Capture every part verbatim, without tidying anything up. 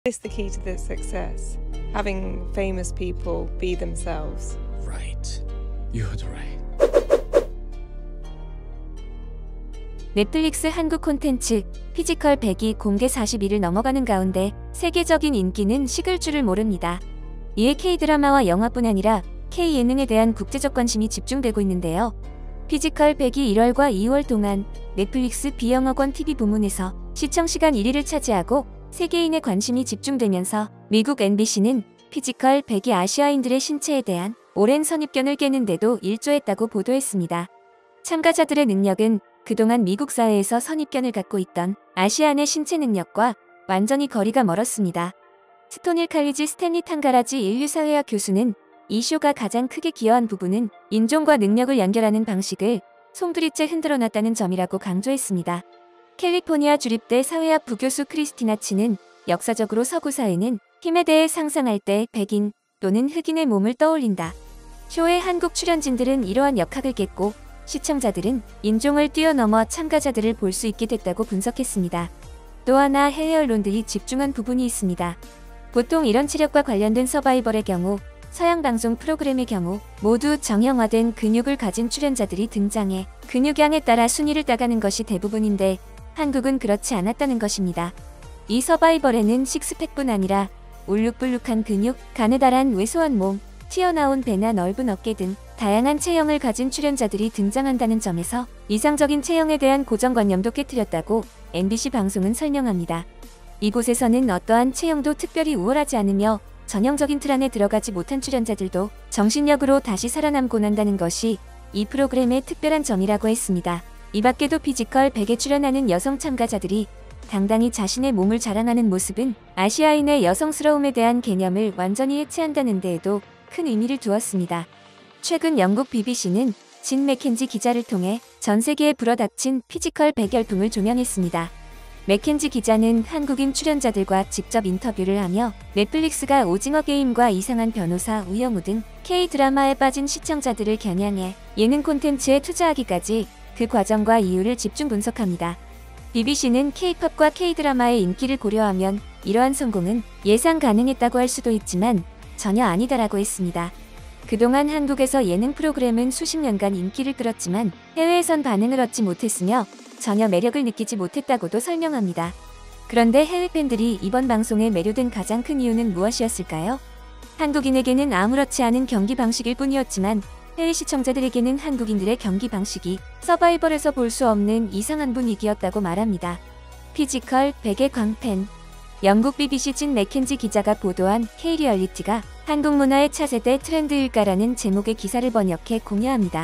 It's the key to the success. Having famous people be themselves. Right. You're right. 넷플릭스 한국 콘텐츠 피지컬 백이 공개 사십일을 넘어가는 가운데 세계적인 인기는 식을 줄을 모릅니다. 이에 K드라마와 영화뿐 아니라 K예능에 대한 국제적 관심이 집중되고 있는데요. 피지컬 백이 일월과 이월 동안 넷플릭스 비영어권 티비 부문에서 시청시간 일 위를 차지하고 세계인의 관심이 집중되면서 미국 엠비씨는 피지컬 백이 아시아인들의 신체에 대한 오랜 선입견을 깨는데도 일조했다고 보도했습니다. 참가자들의 능력은 그동안 미국 사회에서 선입견을 갖고 있던 아시안의 신체 능력과 완전히 거리가 멀었습니다. 스토닐 칼리지 스탠리 탕가라지 인류사회학 교수는 이 쇼가 가장 크게 기여한 부분은 인종과 능력을 연결하는 방식을 송두리째 흔들어놨다는 점이라고 강조했습니다. 캘리포니아 주립대 사회학 부교수 크리스티나 치는 역사적으로 서구 사회는 힘에 대해 상상할 때 백인 또는 흑인의 몸을 떠올린다. 쇼의 한국 출연진들은 이러한 역학을 깼고 시청자들은 인종을 뛰어넘어 참가자들을 볼 수 있게 됐다고 분석했습니다. 또 하나 해외 언론들이 집중한 부분이 있습니다. 보통 이런 체력과 관련된 서바이벌의 경우 서양 방송 프로그램의 경우 모두 정형화된 근육을 가진 출연자들이 등장해 근육량에 따라 순위를 따가는 것이 대부분인데 한국은 그렇지 않았다는 것입니다. 이 서바이벌에는 식스팩뿐 아니라 울룩불룩한 근육, 가느다란 왜소한 몸, 튀어나온 배나 넓은 어깨 등 다양한 체형을 가진 출연자들이 등장한다는 점에서 이상적인 체형에 대한 고정관념도 깨트렸다고 엠비씨 방송은 설명합니다. 이곳에서는 어떠한 체형도 특별히 우월하지 않으며 전형적인 틀 안에 들어가지 못한 출연자들도 정신력으로 다시 살아남곤 한다는 것이 이 프로그램의 특별한 점이라고 했습니다. 이 밖에도 피지컬 백에 출연하는 여성 참가자들이 당당히 자신의 몸을 자랑하는 모습은 아시아인의 여성스러움에 대한 개념을 완전히 해체한다는 데에도 큰 의미를 두었습니다. 최근 영국 비비씨는 진 맥켄지 기자를 통해 전 세계에 불어닥친 피지컬 백 열풍을 조명했습니다. 맥켄지 기자는 한국인 출연자들과 직접 인터뷰를 하며 넷플릭스가 오징어 게임과 이상한 변호사 우영우 등 K드라마에 빠진 시청자들을 겨냥해 예능 콘텐츠에 투자하기까지 그 과정과 이유를 집중 분석합니다. 비비씨는 K-팝과 K드라마의 인기를 고려하면 이러한 성공은 예상 가능했다고 할 수도 있지만 전혀 아니다라고 했습니다. 그동안 한국에서 예능 프로그램은 수십 년간 인기를 끌었지만 해외에선 반응을 얻지 못했으며 전혀 매력을 느끼지 못했다고도 설명합니다. 그런데 해외 팬들이 이번 방송에 매료된 가장 큰 이유는 무엇이었을까요? 한국인에게는 아무렇지 않은 경기 방식일 뿐이었지만 해외 시청자들에게는 한국인들의 경기 방식이 서바이벌에서 볼 수 없는 이상한 분위기였다고 말합니다. 피지컬 백의 광팬. 영국 비비씨 진 맥켄지 기자가 보도한 K-리얼리티가 한국 문화의 차세대 트렌드일까라는 제목의 기사를 번역해 공유합니다.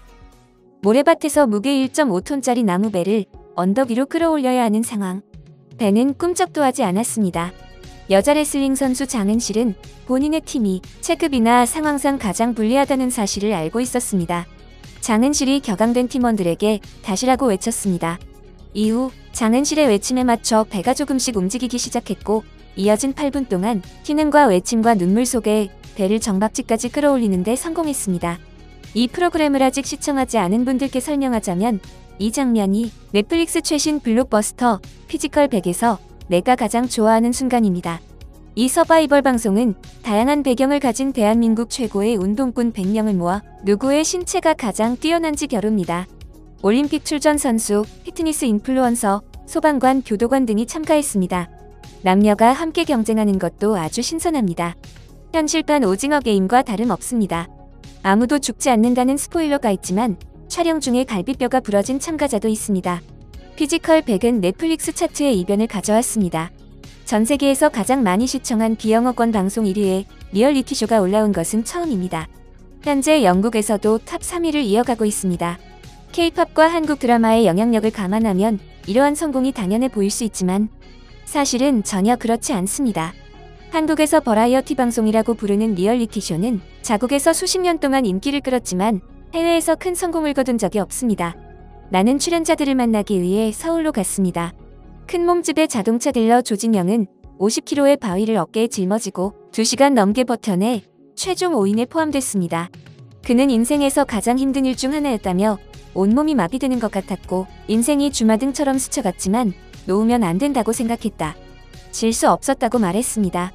모래밭에서 무게 일 점 오 톤짜리 나무배를 언덕 위로 끌어올려야 하는 상황. 배는 꿈쩍도 하지 않았습니다. 여자 레슬링 선수 장은실은 본인의 팀이 체급이나 상황상 가장 불리하다는 사실을 알고 있었습니다. 장은실이 격앙된 팀원들에게 다시라고 외쳤습니다. 이후 장은실의 외침에 맞춰 배가 조금씩 움직이기 시작했고 이어진 팔 분 동안 튀는과 외침과 눈물 속에 배를 정박지까지 끌어올리는 데 성공했습니다. 이 프로그램을 아직 시청하지 않은 분들께 설명하자면 이 장면이 넷플릭스 최신 블록버스터 피지컬 백에서 내가 가장 좋아하는 순간입니다. 이 서바이벌 방송은 다양한 배경을 가진 대한민국 최고의 운동꾼 백 명을 모아 누구의 신체가 가장 뛰어난지 겨룹니다. 올림픽 출전 선수, 피트니스 인플루언서, 소방관, 교도관 등이 참가했습니다. 남녀가 함께 경쟁하는 것도 아주 신선합니다. 현실판 오징어 게임과 다름없습니다. 아무도 죽지 않는다는 스포일러가 있지만 촬영 중에 갈비뼈가 부러진 참가자도 있습니다. 피지컬 백은 넷플릭스 차트의 이변을 가져왔습니다. 전 세계에서 가장 많이 시청한 비영어권 방송 일 위에 리얼리티쇼가 올라온 것은 처음입니다. 현재 영국에서도 탑 삼 위를 이어가고 있습니다. K-팝과 한국 드라마의 영향력을 감안하면 이러한 성공이 당연해 보일 수 있지만 사실은 전혀 그렇지 않습니다. 한국에서 버라이어티 방송이라고 부르는 리얼리티쇼는 자국에서 수십 년 동안 인기를 끌었지만 해외에서 큰 성공을 거둔 적이 없습니다. 나는 출연자들을 만나기 위해 서울로 갔습니다. 큰 몸집의 자동차 딜러 조진영은 오십 킬로그램의 바위를 어깨에 짊어지고 두 시간 넘게 버텨내 최종 오 인에 포함됐습니다. 그는 인생에서 가장 힘든 일 중 하나였다며 온몸이 마비되는 것 같았고 인생이 주마등처럼 스쳐갔지만 놓으면 안 된다고 생각했다. 질 수 없었다고 말했습니다.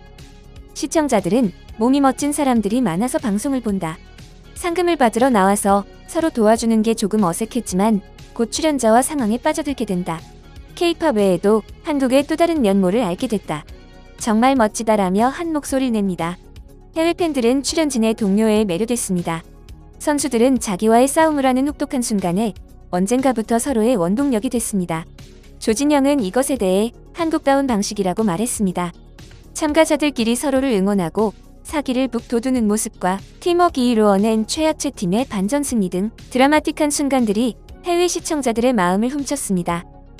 시청자들은 몸이 멋진 사람들이 많아서 방송을 본다. 상금을 받으러 나와서 서로 도와주는 게 조금 어색했지만 곧 출연자와 상황에 빠져들게 된다. 케이팝 외에도 한국의 또 다른 면모를 알게 됐다. 정말 멋지다라며 한 목소리를 냅니다. 해외 팬들은 출연진의 동료에 매료됐습니다. 선수들은 자기와의 싸움을 하는 혹독한 순간에 언젠가부터 서로의 원동력이 됐습니다. 조진영은 이것에 대해 한국다운 방식이라고 말했습니다. 참가자들끼리 서로를 응원하고 사기를 북돋우는 모습과 팀워크를 이루어낸 최약체 팀의 반전 승리 등 드라마틱한 순간들이 해외 시청자들의 마음을 훔쳤습니다.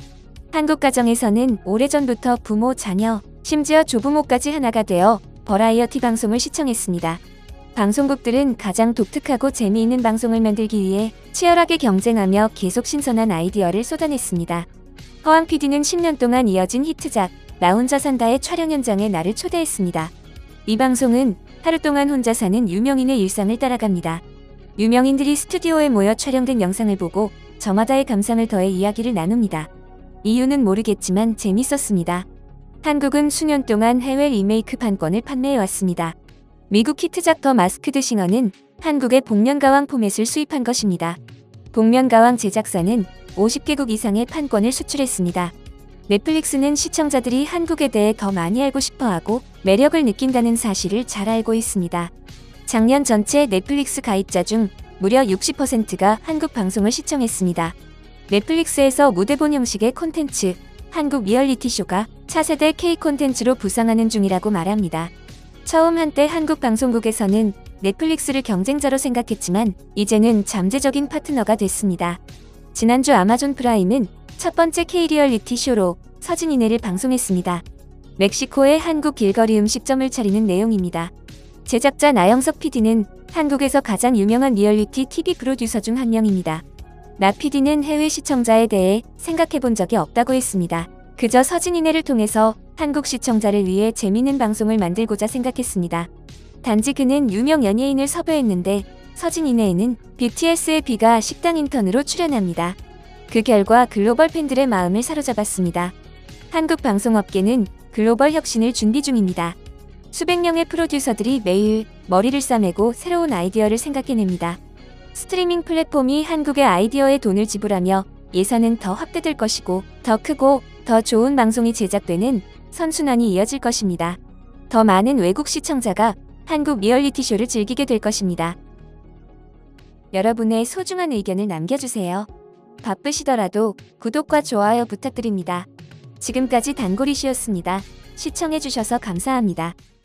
한국 가정에서는 오래전부터 부모, 자녀, 심지어 조부모까지 하나가 되어 버라이어티 방송을 시청했습니다. 방송국들은 가장 독특하고 재미있는 방송을 만들기 위해 치열하게 경쟁하며 계속 신선한 아이디어를 쏟아냈습니다. 허황 피디는 십 년 동안 이어진 히트작 나 혼자 산다의 촬영 현장에 나를 초대했습니다. 이 방송은 하루 동안 혼자 사는 유명인의 일상을 따라갑니다. 유명인들이 스튜디오에 모여 촬영된 영상을 보고 저마다의 감상을 더해 이야기를 나눕니다. 이유는 모르겠지만 재밌었습니다. 한국은 수년 동안 해외 리메이크 판권을 판매해왔습니다. 미국 히트작 더 마스크드 싱어는 한국의 복면가왕 포맷을 수입한 것입니다. 복면가왕 제작사는 오십 개국 이상의 판권을 수출했습니다. 넷플릭스는 시청자들이 한국에 대해 더 많이 알고 싶어하고 매력을 느낀다는 사실을 잘 알고 있습니다. 작년 전체 넷플릭스 가입자 중 무려 육십 퍼센트가 한국 방송을 시청했습니다. 넷플릭스에서 무대본 형식의 콘텐츠, 한국 리얼리티 쇼가 차세대 K 콘텐츠로 부상하는 중이라고 말합니다. 처음 한때 한국 방송국에서는 넷플릭스를 경쟁자로 생각했지만 이제는 잠재적인 파트너가 됐습니다. 지난주 아마존 프라임은 첫 번째 K 리얼리티 쇼로 서진이네를 방송했습니다. 멕시코의 한국 길거리 음식점을 차리는 내용입니다. 제작자 나영석 피디는 한국에서 가장 유명한 리얼리티 티비 프로듀서 중 한 명입니다. 나 피디는 해외 시청자에 대해 생각해본 적이 없다고 했습니다. 그저 서진이네를 통해서 한국 시청자를 위해 재미있는 방송을 만들고자 생각했습니다. 단지 그는 유명 연예인을 섭외했는데 서진이네에는 비티에스의 B가 식당 인턴으로 출연합니다. 그 결과 글로벌 팬들의 마음을 사로잡았습니다. 한국 방송업계는 글로벌 혁신을 준비 중입니다. 수백 명의 프로듀서들이 매일 머리를 싸매고 새로운 아이디어를 생각해냅니다. 스트리밍 플랫폼이 한국의 아이디어에 돈을 지불하며 예산은 더 확대될 것이고 더 크고 더 좋은 방송이 제작되는 선순환이 이어질 것입니다. 더 많은 외국 시청자가 한국 리얼리티 쇼를 즐기게 될 것입니다. 여러분의 소중한 의견을 남겨주세요. 바쁘시더라도 구독과 좋아요 부탁드립니다. 지금까지 단골이시였습니다. 시청해주셔서 감사합니다.